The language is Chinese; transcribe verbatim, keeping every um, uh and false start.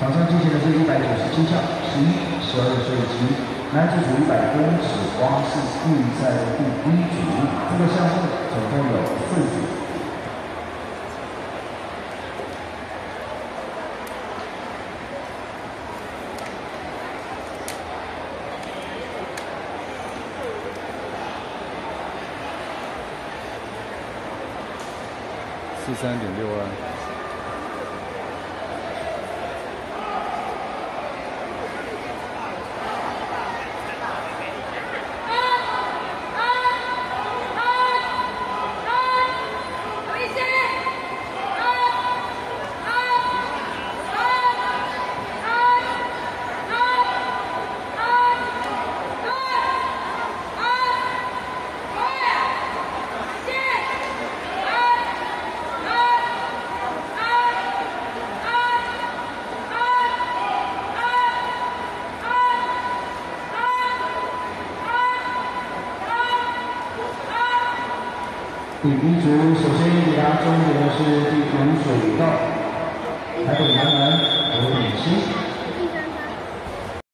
场上进行的是一百九十七项，十一、十二岁级男子组一百公尺蛙式预赛的第一组，这个项目总共有四组。 四三点六二。 第一组首先抵达终点的是第五水道，台北男篮刘炳熙。